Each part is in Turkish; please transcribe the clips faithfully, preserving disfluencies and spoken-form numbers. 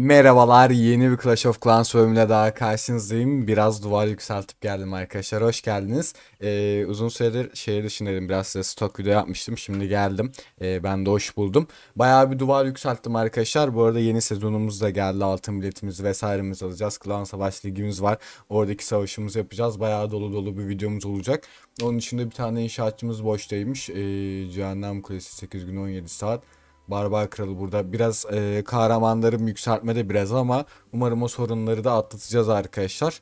Merhabalar, yeni bir Clash of Clans bölümüyle daha karşınızdayım. Biraz duvar yükseltip geldim arkadaşlar, hoş geldiniz. Ee, uzun süredir şehir dışındaydım, biraz size stok video yapmıştım, şimdi geldim. Ee, ben de hoş buldum. Bayağı bir duvar yükselttim arkadaşlar. Bu arada yeni sezonumuz da geldi, altın biletimizi vesairemizi alacağız. Klan Savaş Ligimiz var, oradaki savaşımızı yapacağız. Bayağı dolu dolu bir videomuz olacak. Onun içinde bir tane inşaatçımız boştaymış. Ee, Cehennem Kulesi sekiz gün on yedi saat. Barbar Kralı burada biraz e, kahramanlarım yükseltmede biraz ama umarım o sorunları da atlatacağız arkadaşlar.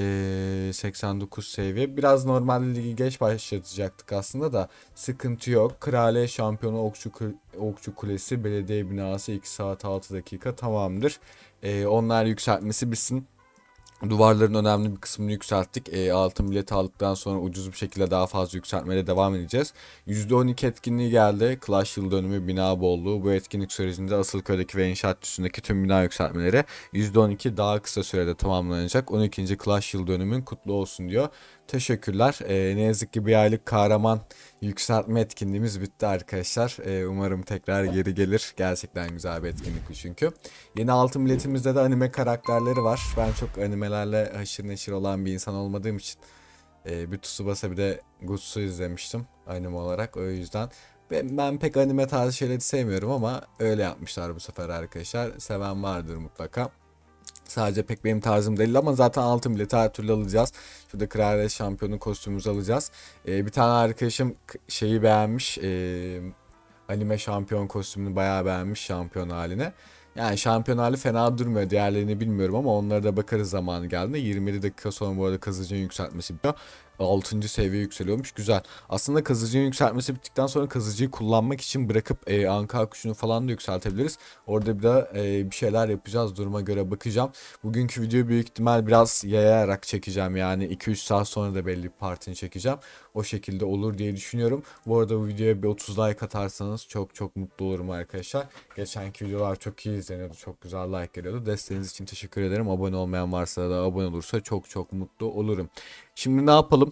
E, seksen dokuz seviye. Biraz normal ligi geç başlatacaktık aslında da sıkıntı yok. Kraliye şampiyonu Okçu, Okçu Kulesi belediye binası iki saat altı dakika tamamdır. E, onlar yükseltmesi bitsin. Duvarların önemli bir kısmını yükselttik. E, altın bilet aldıktan sonra ucuz bir şekilde daha fazla yükseltmeye devam edeceğiz. yüzde on iki etkinliği geldi. Clash yıl dönümü bina bolluğu. Bu etkinlik sürecinde Asılköy'deki ve inşaat üstündeki tüm bina yükseltmeleri yüzde on iki daha kısa sürede tamamlanacak. on ikinci Clash yıl dönümün kutlu olsun diyor. Teşekkürler. E, ne yazık ki bir aylık kahraman yükseltme etkinliğimiz bitti arkadaşlar. E, umarım tekrar geri gelir. Gerçekten güzel bir etkinlik bu çünkü. Yeni altın biletimizde de anime karakterleri var. Ben çok animelerle haşır neşir olan bir insan olmadığım için e, bir Tsubasa bir de Gutsu izlemiştim anime olarak, o yüzden. Ben, ben pek anime tarzı şeyleri sevmiyorum ama öyle yapmışlar bu sefer arkadaşlar. Seven vardır mutlaka. Sadece pek benim tarzım değil ama zaten altın bileti her türlü alacağız. Şurada kraliyet şampiyonu kostümümüzü alacağız. Ee, bir tane arkadaşım şeyi beğenmiş. Ee, anime şampiyon kostümünü bayağı beğenmiş, şampiyon haline. Yani şampiyon hali fena durmuyor. Diğerlerini bilmiyorum ama onlara da bakarız zamanı geldiğinde. yirmi yedi dakika sonra bu arada kazıcının yükseltmesi bitiyor. altıncı seviye yükseliyormuş. Güzel. Aslında kazıcının yükseltmesi bittikten sonra kazıcıyı kullanmak için bırakıp e, anka kuşunu falan da yükseltebiliriz. Orada bir de e, bir şeyler yapacağız. Duruma göre bakacağım. Bugünkü videoyu büyük ihtimal biraz yayarak çekeceğim. Yani iki üç saat sonra da belli bir partini çekeceğim. O şekilde olur diye düşünüyorum. Bu arada bu videoya bir otuz like atarsanız çok çok mutlu olurum arkadaşlar. Geçenki videolar çok iyi izleniyordu. Çok güzel like geliyordu. Desteğiniz için teşekkür ederim. Abone olmayan varsa da abone olursa çok çok mutlu olurum. Şimdi ne yapalım?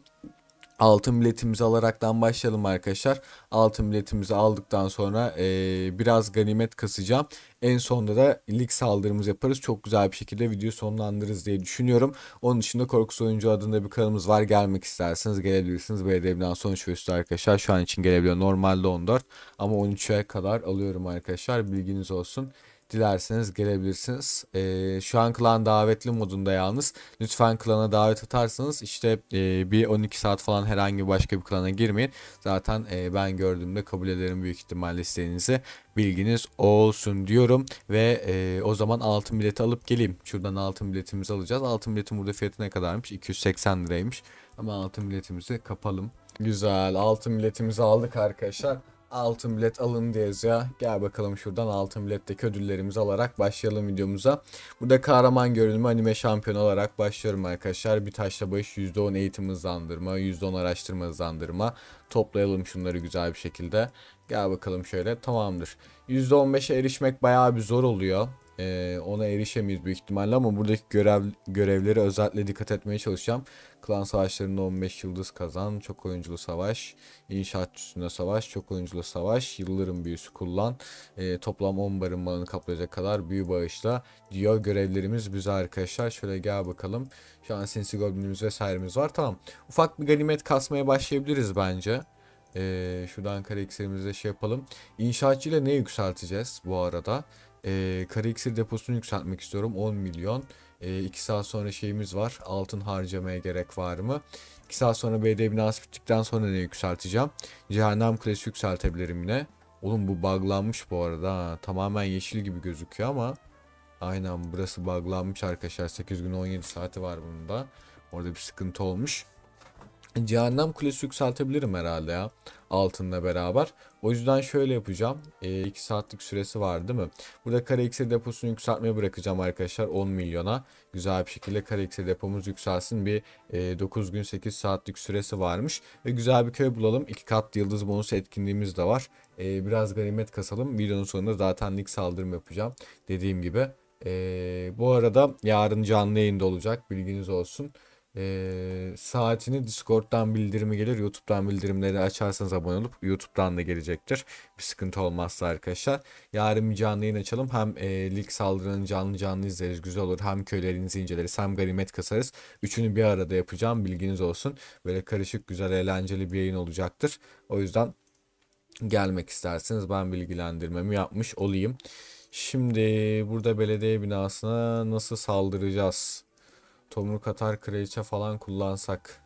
Altın biletimizi alaraktan başlayalım arkadaşlar. Altın biletimizi aldıktan sonra e, biraz ganimet kasacağım. En sonunda da lig saldırımızı yaparız. Çok güzel bir şekilde videoyu sonlandırırız diye düşünüyorum. Onun dışında Korkusuz Oyuncu adında bir kanalımız var. Gelmek isterseniz gelebilirsiniz. Belediye binası sonuç ve üstü arkadaşlar. Şu an için gelebiliyor. Normalde on dört ama on üçe kadar alıyorum arkadaşlar. Bilginiz olsun. Dilerseniz gelebilirsiniz. Ee, şu an klan davetli modunda yalnız. Lütfen klana davet atarsanız işte e, bir on iki saat falan herhangi başka bir klana girmeyin. Zaten e, ben gördüğümde kabul ederim büyük ihtimalle isteğinizi. Bilginiz olsun diyorum. Ve e, o zaman altın bileti alıp geleyim. Şuradan altın biletimizi alacağız. Altın biletin burada fiyatı ne kadarmış? iki yüz seksen liraymış. Ama altın biletimizi kapalım. Güzel. Altın biletimizi aldık arkadaşlar. Altın bilet alın diyeceğiz ya. Gel bakalım şuradan altın biletteki ödüllerimizi alarak başlayalım videomuza. Burada kahraman görünümü anime şampiyonu olarak başlıyorum arkadaşlar. Bir taşla baş yüzde on eğitim hızlandırma, yüzde on araştırma hızlandırma. Toplayalım şunları güzel bir şekilde. Gel bakalım şöyle, tamamdır. yüzde on beşe erişmek bayağı bir zor oluyor. Ee, ona erişemeyiz büyük ihtimalle ama buradaki görev, görevleri özellikle dikkat etmeye çalışacağım. Klan savaşlarında on beş yıldız kazan, çok oyunculu savaş, inşaat üstünde savaş, çok oyunculu savaş, yılların büyüsü kullan, e, toplam on barınmağını kaplayacak kadar büyü bağışla diyor görevlerimiz bize arkadaşlar. Şöyle gel bakalım. Şu an sinsi goblinimiz vesairemiz var, tamam. Ufak bir ganimet kasmaya başlayabiliriz bence. Ee, şuradan kare iksirimizi şey yapalım. İnşaatçı ile ne yükselteceğiz bu arada? Ee, kare iksir deposunu yükseltmek istiyorum. on milyon. Ee, iki saat sonra şeyimiz var. Altın harcamaya gerek var mı? iki saat sonra belediye binası bittikten sonra ne yükselteceğim? Cehennem kulesi yükseltebilirim yine. Oğlum bu buglanmış bu arada. Ha. Tamamen yeşil gibi gözüküyor ama aynen burası buglanmış arkadaşlar. sekiz gün on yedi saati var bunun da. Orada bir sıkıntı olmuş. Cehennem Kulesi yükseltebilirim herhalde ya. Altınla beraber. O yüzden şöyle yapacağım. E, iki saatlik süresi var değil mi? Burada kare iksir deposunu yükseltmeye bırakacağım arkadaşlar. on milyona. Güzel bir şekilde kare iksir depomuz yükselsin. Bir e, dokuz gün sekiz saatlik süresi varmış. Ve güzel bir köy bulalım. iki kat yıldız bonusu etkinliğimiz de var. E, biraz ganimet kasalım. Videonun sonunda zaten lig saldırım yapacağım. Dediğim gibi. E, bu arada yarın canlı yayında olacak. Bilginiz olsun. Ee, saatini Discord'dan bildirimi gelir. YouTube'dan bildirimleri açarsanız abone olup YouTube'dan da gelecektir. Bir sıkıntı olmazsa arkadaşlar. Yarın bir canlı yayın açalım. Hem e, lig saldırının canlı canlı izleriz. Güzel olur. Hem köylerinizi inceleriz. Hem ganimet kasarız. Üçünü bir arada yapacağım. Bilginiz olsun. Böyle karışık, güzel, eğlenceli bir yayın olacaktır. O yüzden gelmek isterseniz ben bilgilendirmemi yapmış olayım. Şimdi burada belediye binasına nasıl saldıracağız? Tomruk atar kraliçe falan kullansak.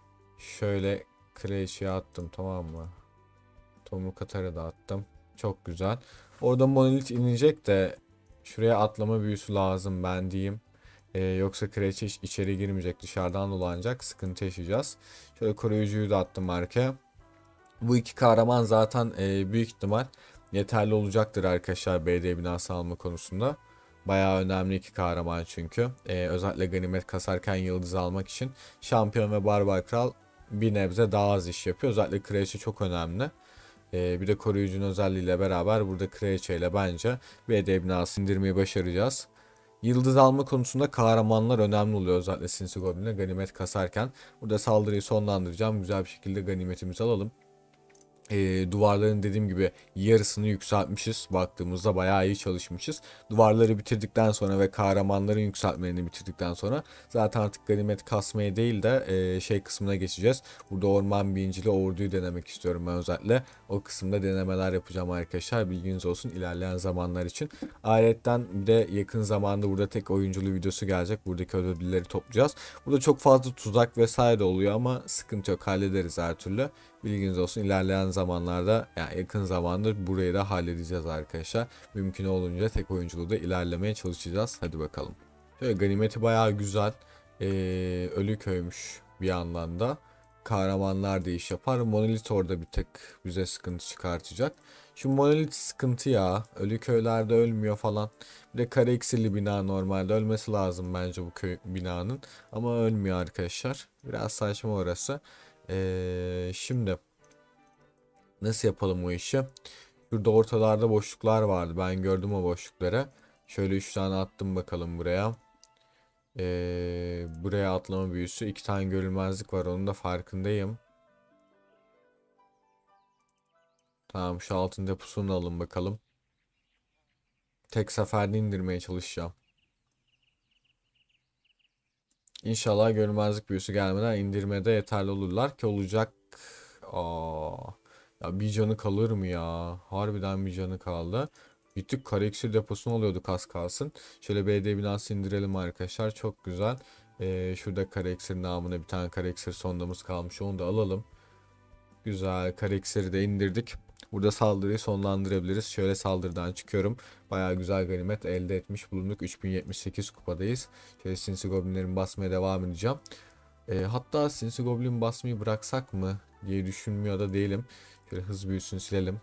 Şöyle kraliçeye attım, tamam mı? Tomruk atarı da attım. Çok güzel. Orada monolit inecek de şuraya atlama büyüsü lazım ben diyeyim. Ee, yoksa kraliçe iç- içeri girmeyecek, dışarıdan dolanacak, sıkıntı yaşayacağız. Şöyle koruyucuyu da attım arkaya. Bu iki kahraman zaten e, büyük ihtimal yeterli olacaktır arkadaşlar belediye binası alma konusunda. Bayağı önemli iki kahraman çünkü. E, özellikle ganimet kasarken yıldız almak için şampiyon ve barbar kral bir nebze daha az iş yapıyor. Özellikle kraliçe çok önemli. E, bir de koruyucunun özelliğiyle beraber burada kraliçe ile bence belediye binası indirmeyi başaracağız. Yıldız alma konusunda kahramanlar önemli oluyor, özellikle Sinsi Goblin'e ganimet kasarken. Burada saldırıyı sonlandıracağım. Güzel bir şekilde ganimetimizi alalım. E, duvarların dediğim gibi yarısını yükseltmişiz. Baktığımızda bayağı iyi çalışmışız. Duvarları bitirdikten sonra ve kahramanların yükseltmelerini bitirdikten sonra zaten artık ganimet kasmaya değil de e, şey kısmına geçeceğiz. Burada orman bincili orduyu denemek istiyorum ben özellikle. O kısımda denemeler yapacağım arkadaşlar. Bilginiz olsun ilerleyen zamanlar için. Ayrıca bir de yakın zamanda burada tek oyunculu videosu gelecek. Buradaki ödülleri toplayacağız. Burada çok fazla tuzak vesaire oluyor ama sıkıntı yok, hallederiz her türlü. Bilginiz olsun ilerleyen zamanlarda, yani yakın zamanda burayı da halledeceğiz arkadaşlar. Mümkün olunca tek oyunculuğu da ilerlemeye çalışacağız. Hadi bakalım. Şöyle ganimeti bayağı güzel. Ee, ölü köymüş bir yandan da. Kahramanlar da iş yapar. Monolit orada bir tek bize sıkıntı çıkartacak. Şu monolit sıkıntı ya. Ölü köylerde ölmüyor falan. Bir de kare iksirli bina, normalde ölmesi lazım bence bu köy binanın. Ama ölmüyor arkadaşlar. Biraz saçma orası. Ee, şimdi nasıl yapalım o işi? Şurada ortalarda boşluklar vardı. Ben gördüm o boşlukları. Şöyle üç tane attım bakalım buraya. Ee, buraya atlama büyüsü. iki tane görülmezlik var. Onun da farkındayım. Tamam, şu altın deposunu da alın bakalım. Tek seferde indirmeye çalışacağım. İnşallah görünmezlik büyüsü gelmeden indirmede yeterli olurlar ki olacak. Aa, ya bir canı kalır mı ya? Harbiden bir canı kaldı. Gittik kare iksir deposunu alıyorduk az kalsın. Şöyle belediye binası indirelim arkadaşlar. Çok güzel. Ee, şurada kare iksir namına bir tane kare iksir sondamız kalmış. Onu da alalım. Güzel, kare iksiri de indirdik. Burada saldırıyı sonlandırabiliriz. Şöyle saldırıdan çıkıyorum. Bayağı güzel ganimet elde etmiş bulunduk. üç bin yetmiş sekiz kupadayız. Şöyle sinsi goblinlerin basmaya devam edeceğim. E, hatta sinsi goblin basmayı bıraksak mı diye düşünmüyor da değilim. Şöyle hız büyüsünü silelim.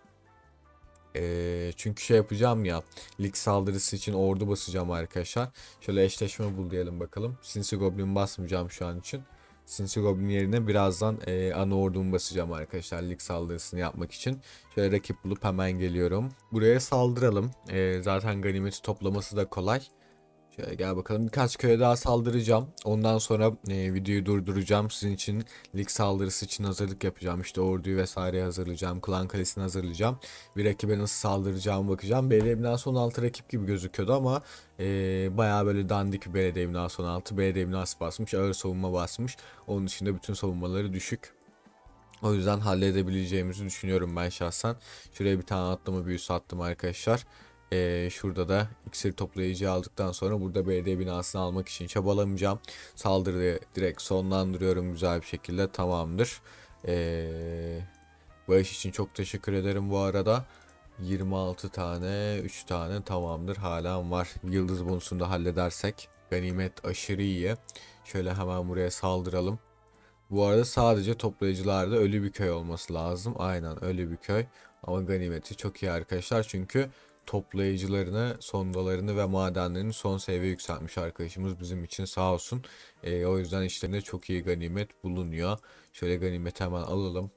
E, çünkü şey yapacağım ya. Lig saldırısı için ordu basacağım arkadaşlar. Şöyle eşleşme bul diyelim bakalım. Sinsi goblin basmayacağım şu an için. Sinsi Goblin yerine birazdan e, ana ordumu basacağım arkadaşlar lig saldırısını yapmak için. Şöyle rakip bulup hemen geliyorum. Buraya saldıralım. E, zaten ganimeti toplaması da kolay. Şöyle gel bakalım, birkaç köye daha saldıracağım. Ondan sonra e, videoyu durduracağım. Sizin için lig saldırısı için hazırlık yapacağım. İşte orduyu vesaire hazırlayacağım. Klan kalesini hazırlayacağım. Bir rakibe nasıl saldıracağımı bakacağım. Belediye binası on altı rakip gibi gözüküyordu ama e, bayağı böyle dandik bir belediye binası on altı. Belediye binası basmış. Ağır savunma basmış. Onun dışında bütün savunmaları düşük. O yüzden halledebileceğimizi düşünüyorum ben şahsen. Şuraya bir tane atlama büyüsü attım arkadaşlar. Ee, şurada da iksir toplayıcı aldıktan sonra burada belediye binasını almak için çabalamayacağım. Saldırıyı direkt sonlandırıyorum güzel bir şekilde, tamamdır. Ee, bağış için çok teşekkür ederim bu arada. yirmi altı tane, üç tane tamamdır, halen var. Yıldız bonusunu da halledersek ganimet aşırı iyi. Şöyle hemen buraya saldıralım. Bu arada sadece toplayıcılarda ölü bir köy olması lazım. Aynen ölü bir köy. Ama ganimeti çok iyi arkadaşlar. Çünkü toplayıcılarını, sondalarını ve madenlerini son seviye yükseltmiş arkadaşımız bizim için, sağ olsun. Ee, o yüzden işlerinde çok iyi ganimet bulunuyor. Şöyle ganimeti hemen alalım.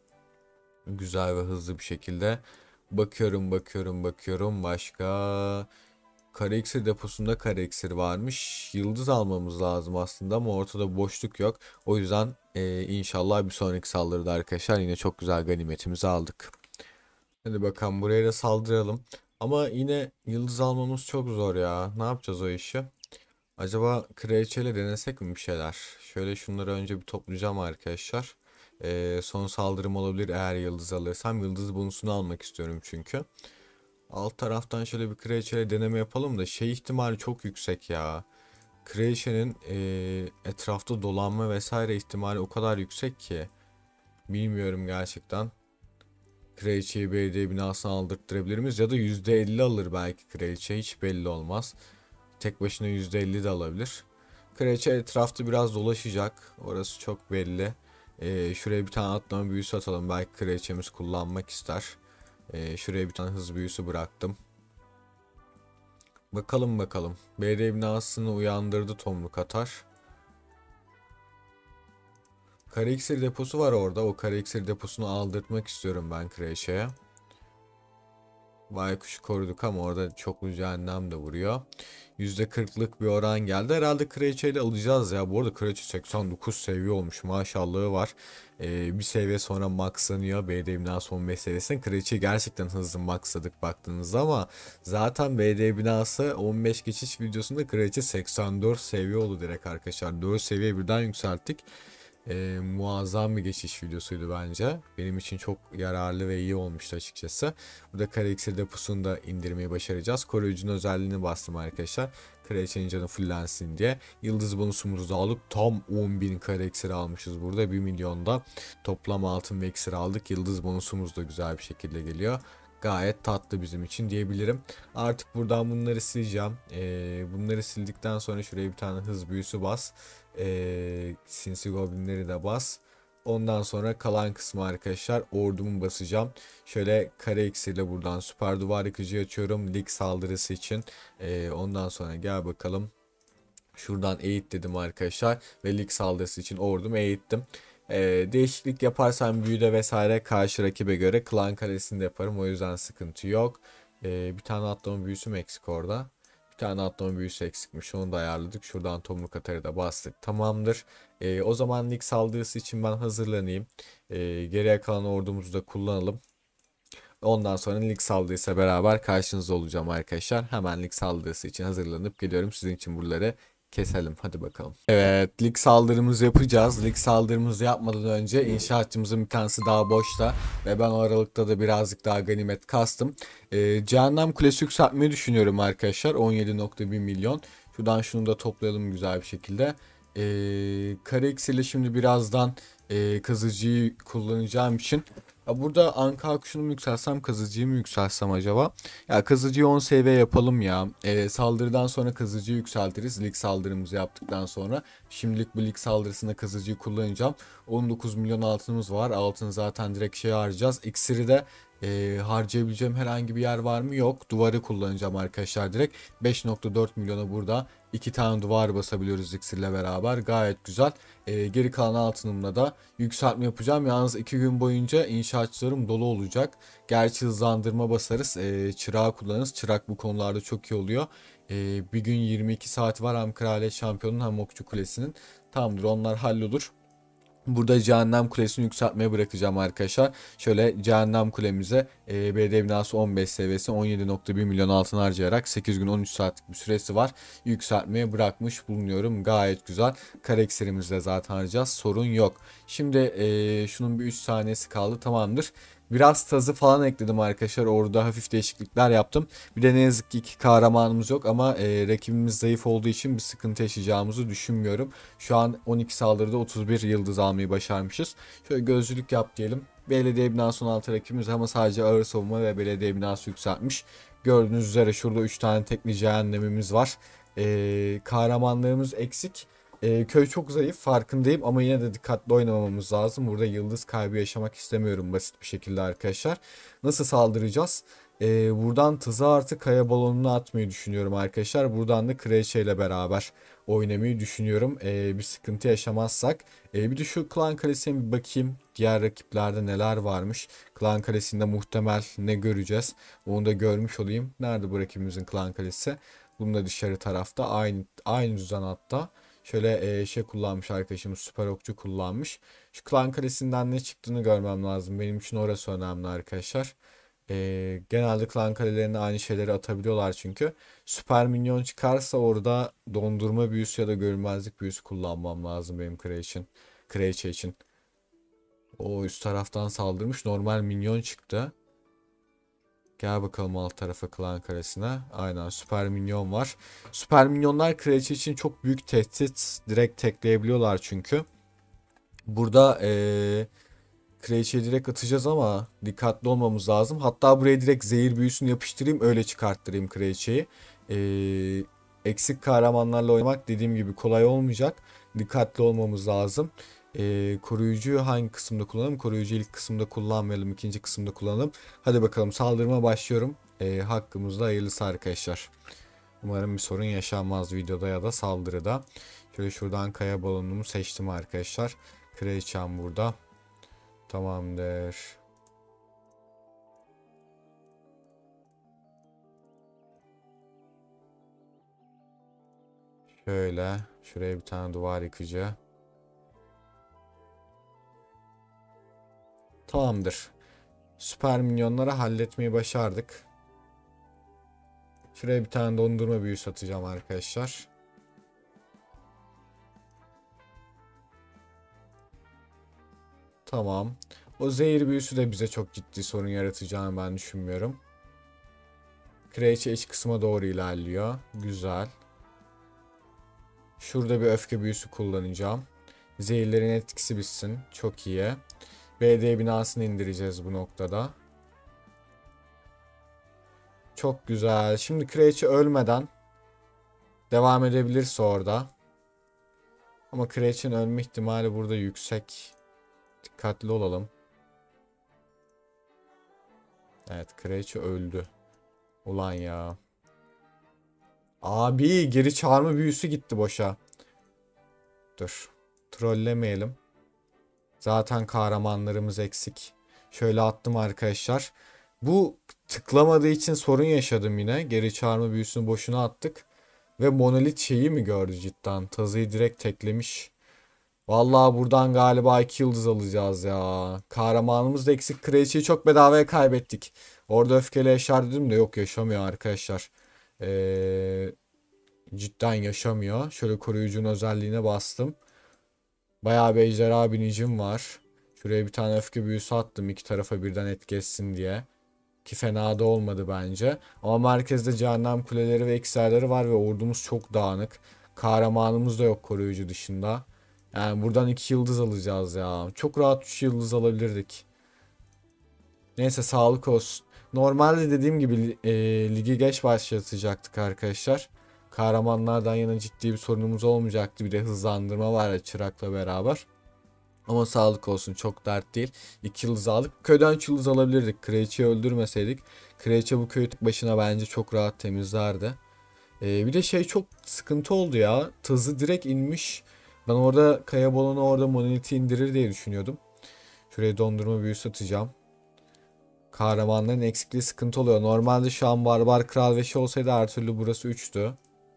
Güzel ve hızlı bir şekilde. Bakıyorum bakıyorum bakıyorum. Başka Kare iksir deposunda kare iksir varmış. Yıldız almamız lazım aslında ama ortada boşluk yok. O yüzden e, inşallah bir sonraki saldırıda arkadaşlar yine çok güzel ganimetimizi aldık. Hadi bakalım buraya da saldıralım. Ama yine yıldız almamız çok zor ya. Ne yapacağız o işi? Acaba kraliçeyle denesek mi bir şeyler? Şöyle şunları önce bir toplayacağım arkadaşlar. Ee, son saldırım olabilir eğer yıldız alırsam. Yıldız bonusunu almak istiyorum çünkü. Alt taraftan şöyle bir kraliçeyle deneme yapalım da şey ihtimali çok yüksek ya. Kraliçenin ee, etrafta dolanma vesaire ihtimali o kadar yüksek ki. Bilmiyorum gerçekten. Kraliçeyi belediye binasına aldırttırabilir miyiz? Ya da yüzde elli alır belki kraliçe. Hiç belli olmaz. Tek başına yüzde elli de alabilir. Kraliçe etrafta biraz dolaşacak. Orası çok belli. Ee, şuraya bir tane atlama büyüsü atalım. Belki kraliçemiz kullanmak ister. Ee, şuraya bir tane hız büyüsü bıraktım. Bakalım bakalım. Belediye binasını uyandırdı tomruk atar. Kare iksir deposu var orada. O kare iksir deposunu aldırtmak istiyorum ben kraliçeye. Baykuş'u koruduk ama orada çoklu cehennem de vuruyor. yüzde kırklık bir oran geldi. Herhalde kraliçeyle alacağız ya. Bu arada kraliçe seksen dokuz seviye olmuş. Maşallahı var. Ee, bir seviye sonra maxlanıyor. B D binası on beş seviyesinde. Kraliçeyi gerçekten hızlı maxladık baktığınızda ama zaten B D binası on beş geçiş videosunda kraliçe seksen dört seviye oldu direkt arkadaşlar. dört seviye birden yükselttik. Ee, muazzam bir geçiş videosuydu bence. Benim için çok yararlı ve iyi olmuştu açıkçası. Burada kare iksir deposunu da indirmeyi başaracağız. Koruyucunun özelliğini bastım arkadaşlar. Kraliçenin canı fullensin diye. Yıldız bonusumuzu da alıp tam on bin kare iksir almışız burada. bir milyonda toplam altın ve iksir aldık. Yıldız bonusumuz da güzel bir şekilde geliyor. Gayet tatlı bizim için diyebilirim. Artık buradan bunları sileceğim. Ee, bunları sildikten sonra şuraya bir tane hız büyüsü bas. Ee, sinsi goblinleri de bas. Ondan sonra kalan kısmı arkadaşlar ordumu basacağım. Şöyle kare iksirle buradan süper duvar yıkıcı açıyorum. Lig saldırısı için. Ee, ondan sonra gel bakalım. Şuradan eğit dedim arkadaşlar. Ve lig saldırısı için ordumu eğittim. Ee, değişiklik yaparsam büyüde vesaire karşı rakibe göre klan kalesini de yaparım. O yüzden sıkıntı yok. Ee, bir tane atlama büyüsü mü eksik orada? Bir tane atlama büyüsü eksikmiş. Onu da ayarladık. Şuradan tomruk atarı da bastık. Tamamdır. Ee, o zaman lig saldırısı için ben hazırlanayım. Ee, geriye kalan ordumuzu da kullanalım. Ondan sonra lig saldırısı beraber karşınızda olacağım arkadaşlar. Hemen lig saldırısı için hazırlanıp geliyorum. Sizin için buraları keselim. Hadi bakalım. Evet, lig saldırımızı yapacağız. Lig saldırımızı yapmadan önce inşaatçımızın bir tanesi daha boşta ve ben o aralıkta da birazcık daha ganimet kastım. Ee, Cehennem Kulesi yükseltmeyi düşünüyorum arkadaşlar. on yedi nokta bir milyon. Şuradan şunu da toplayalım güzel bir şekilde. Ee, kare eksiyle şimdi birazdan e, kazıcıyı kullanacağım için. Ya burada Anka kuşunu mu yükseltsem kazıcıyı mı yükseltsem acaba? Ya kazıcıyı on seviye yapalım ya. Ee, saldırıdan sonra kazıcıyı yükseltiriz. Lig saldırımızı yaptıktan sonra. Şimdilik bu lig saldırısında kazıcıyı kullanacağım. on dokuz milyon altınımız var. Altın zaten direkt şey harcayacağız. İksiri de e, harcayabileceğim herhangi bir yer var mı? Yok. Duvarı kullanacağım arkadaşlar direkt. beş nokta dört milyona burada iki tane duvar basabiliyoruz iksirle beraber. Gayet güzel. E, geri kalan altınımla da yükseltme yapacağım. Yalnız iki gün boyunca inşaatçılarım dolu olacak. Gerçi hızlandırma basarız. E, çırağı kullanırız. Çırak bu konularda çok iyi oluyor. E, bir gün yirmi iki saat var hem Kraliyet Şampiyonu'nun hem Okçu Kulesi'nin. Tamamdır, onlar hallolur. Burada Cehennem Kulesi'ni yükseltmeye bırakacağım arkadaşlar. Şöyle Cehennem Kulemize e, belediye binası on beş seviyesi on yedi nokta bir milyon altın harcayarak sekiz gün on üç saatlik bir süresi var. Yükseltmeye bırakmış bulunuyorum. Gayet güzel. Kare iksirimizde zaten harcayacağız. Sorun yok. Şimdi e, şunun bir üç saniyesi kaldı. Tamamdır. Biraz tazı falan ekledim arkadaşlar. Orada hafif değişiklikler yaptım. Bir de ne yazık ki iki kahramanımız yok ama e, rakibimiz zayıf olduğu için bir sıkıntı yaşayacağımızı düşünmüyorum. Şu an on iki saldırıda otuz bir yıldız almayı başarmışız. Şöyle gözcülük yap diyelim. Belediye binası on altı rakibimiz ama sadece ağır savunma ve belediye binası yükseltmiş. Gördüğünüz üzere şurada üç tane tekli cehennemimiz var. E, kahramanlarımız eksik. Ee, köy çok zayıf farkındayım ama yine de dikkatli oynamamız lazım. Burada yıldız kaybı yaşamak istemiyorum basit bir şekilde arkadaşlar. Nasıl saldıracağız? Ee, buradan tızı artı kaya balonunu atmayı düşünüyorum arkadaşlar. Buradan da kraliçe ile beraber oynamayı düşünüyorum. Ee, bir sıkıntı yaşamazsak. Ee, bir de şu klan kalesine bir bakayım. Diğer rakiplerde neler varmış. Klan kalesinde muhtemel ne göreceğiz. Onu da görmüş olayım. Nerede bu rakibimizin klan kalesi? Bunun da dışarı tarafta aynı aynı düzen hatta. Şöyle e, şey kullanmış arkadaşımız, süper okçu kullanmış. Şu klan kalesinden ne çıktığını görmem lazım. Benim için orası önemli arkadaşlar. E, genelde klan kalelerine aynı şeyleri atabiliyorlar çünkü. Süper minyon çıkarsa orada dondurma büyüsü ya da görünmezlik büyüsü kullanmam lazım benim kre için. Kraliçe için. O üst taraftan saldırmış. Normal minyon çıktı. Gel bakalım alt tarafa klan karesine. Aynen süper minyon var. Süper minyonlar kraliçe için çok büyük tehdit. Direkt tekleyebiliyorlar çünkü. Burada ee, kraliçeyi direkt atacağız ama dikkatli olmamız lazım. Hatta buraya direkt zehir büyüsünü yapıştırayım, öyle çıkarttırayım kraliçeyi. Ee, eksik kahramanlarla oynamak dediğim gibi kolay olmayacak. Dikkatli olmamız lazım. Ee, koruyucuyu hangi kısımda kullanalım? Koruyucu ilk kısımda kullanmayalım, ikinci kısımda kullanalım. Hadi bakalım, saldırıma başlıyorum. Ee, hakkımızda hayırlısı arkadaşlar. Umarım bir sorun yaşanmaz videoda ya da saldırıda. Şöyle şuradan kaya balonumu seçtim arkadaşlar. Kraliçem burada. Tamamdır. Şöyle. Şuraya bir tane duvar yıkıcı. Tamamdır. Süper minyonları halletmeyi başardık. Şuraya bir tane dondurma büyüsü atacağım arkadaşlar. Tamam. O zehir büyüsü de bize çok ciddi sorun yaratacağını ben düşünmüyorum. Kraliçe iç kısma doğru ilerliyor. Güzel. Şurada bir öfke büyüsü kullanacağım. Zehirlerin etkisi bitsin. Çok iyi. B D binasını indireceğiz bu noktada. Çok güzel. Şimdi kraliçe ölmeden devam edebilirse orada. Ama kraliçenin ölme ihtimali burada yüksek. Dikkatli olalım. Evet, kraliçe öldü. Ulan ya. Abi geri çağırma büyüsü gitti boşa. Dur. Trollemeyelim. Zaten kahramanlarımız eksik. Şöyle attım arkadaşlar. Bu tıklamadığı için sorun yaşadım yine. Geri çağırma büyüsünü boşuna attık. Ve monolit şeyi mi gördü cidden? Tazıyı direkt teklemiş. Vallahi buradan galiba iki yıldız alacağız ya. Kahramanımız da eksik. Kraliçeyi çok bedavaya kaybettik. Orada öfkeli yaşar dedim de yok, yaşamıyor arkadaşlar. Ee, cidden yaşamıyor. Şöyle koruyucunun özelliğine bastım. Bayağı bir ejderha binicim var. Şuraya bir tane öfke büyüsü attım iki tarafa birden etki etsin diye. Ki fena da olmadı bence. Ama merkezde cehennem kuleleri ve ekserleri var ve ordumuz çok dağınık. Kahramanımız da yok koruyucu dışında. Yani buradan iki yıldız alacağız ya. Çok rahat üç yıldız alabilirdik. Neyse, sağlık olsun. Normalde dediğim gibi e, ligi geç başlatacaktık arkadaşlar. Kahramanlardan yana ciddi bir sorunumuz olmayacaktı. Bir de hızlandırma var ya çırakla beraber. Ama sağlık olsun, çok dert değil. iki yıldız aldık. Köyden üç yıldız alabilirdik. Kraliçeyi öldürmeseydik. Kraliçe bu köyü tek başına bence çok rahat temizlerdi. Ee, bir de şey çok sıkıntı oldu ya. Tazı direkt inmiş. Ben orada kaya balonu orada monoliti indirir diye düşünüyordum. Şuraya dondurma büyüsü atacağım. Kahramanların eksikliği sıkıntı oluyor. Normalde şu an barbar kral ve şey olsaydı her türlü burası üçtü.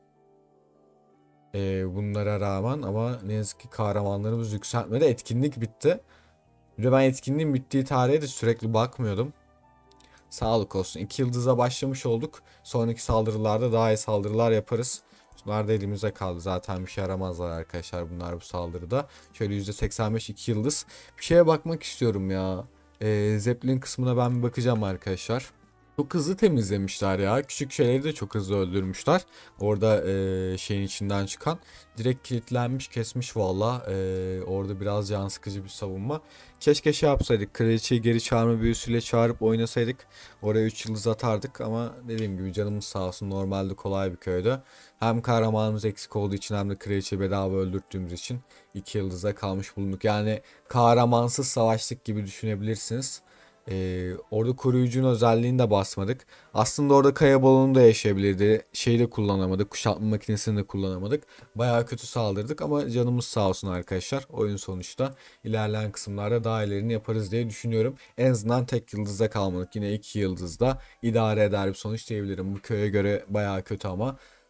Ee, bunlara rağmen ama ne yazık ki kahramanlarımız yükseltmedi. Etkinlik bitti. Bir de ben etkinliğin bittiği tarihe de sürekli bakmıyordum. Sağlık olsun. iki yıldıza başlamış olduk. Sonraki saldırılarda daha iyi saldırılar yaparız. Bunlar da elimize kaldı. Zaten bir şey yaramazlar arkadaşlar bunlar bu saldırıda. Şöyle yüzde seksen beş iki yıldız. Bir şeye bakmak istiyorum ya. Ee, Zeppelin kısmına ben bir bakacağım arkadaşlar. Çok hızlı temizlemişler ya. Küçük şeyleri de çok hızlı öldürmüşler. Orada e, şeyin içinden çıkan. Direkt kilitlenmiş, kesmiş valla. E, orada biraz can sıkıcı bir savunma. Keşke şey yapsaydık. Kraliçeyi geri çağırma büyüsüyle çağırıp oynasaydık. Oraya üç yıldız atardık ama dediğim gibi canımız sağ olsun. Normalde kolay bir köydü. Hem kahramanımız eksik olduğu için hem de kraliçeyi bedava öldürttüğümüz için iki yıldıza kalmış bulunduk. Yani kahramansız savaştık gibi düşünebilirsiniz. Ee, orada koruyucunun özelliğini de basmadık. Aslında orada kaya balonu da yaşayabilirdi. Şeyi de kullanamadık. Kuşatma makinesini de kullanamadık. Bayağı kötü saldırdık ama canımız sağ olsun arkadaşlar. Oyun sonuçta ilerleyen kısımlarda daha ilerini yaparız diye düşünüyorum. En azından tek yıldızda kalmadık. Yine iki yıldızda idare eder bir sonuç diyebilirim. Bu köye göre bayağı kötü ama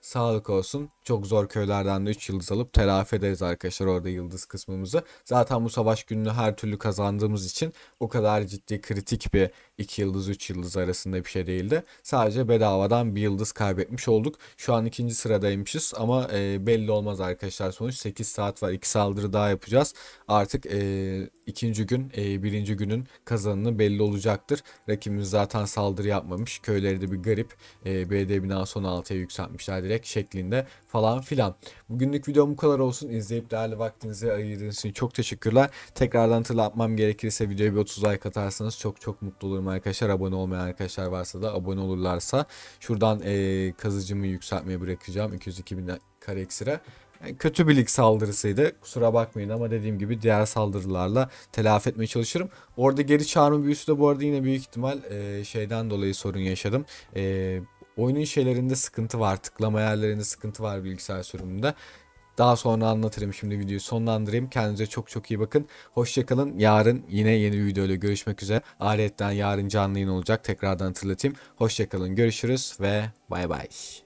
Sağlık olsun. Çok zor köylerden de üç yıldız alıp telafi ederiz arkadaşlar orada yıldız kısmımızı. Zaten bu savaş gününü her türlü kazandığımız için o kadar ciddi kritik bir iki yıldız üç yıldız arasında bir şey değildi. Sadece bedavadan bir yıldız kaybetmiş olduk. Şu an ikinci sıradaymışız ama e, belli olmaz arkadaşlar sonuç. sekiz saat var, iki saldırı daha yapacağız. Artık e, ikinci gün e, birinci günün kazanını belli olacaktır. Rakibimiz zaten saldırı yapmamış. Köyleri de bir garip. E, belediye binası on altıya yükseltmişler direkt şeklinde falan filan. Bugünlük videom bu kadar olsun. İzleyip değerli vaktinizi ayırdığınız için çok teşekkürler. Tekrardan hatırlatmam gerekirse videoya bir otuz like atarsanız çok çok mutlu olurum arkadaşlar. Abone olmayan arkadaşlar varsa da abone olurlarsa. Şuradan e, kazıcımı yükseltmeye bırakacağım. iki yüz iki bin kare iksire. Yani kötü bir lig saldırısıydı. Kusura bakmayın ama dediğim gibi diğer saldırılarla telafi etmeye çalışırım. Orada geri çağırma büyüsü de bu arada yine büyük ihtimal e, şeyden dolayı sorun yaşadım. E, oyunun şeylerinde sıkıntı var. Tıklama yerlerinde sıkıntı var bilgisayar sürümünde. Daha sonra anlatırım. Şimdi videoyu sonlandırayım. Kendinize çok çok iyi bakın. Hoşçakalın. Yarın yine yeni bir videoyla görüşmek üzere. Ayrıca yarın canlı yayın olacak. Tekrardan hatırlatayım. Hoşçakalın. Görüşürüz ve bay bay.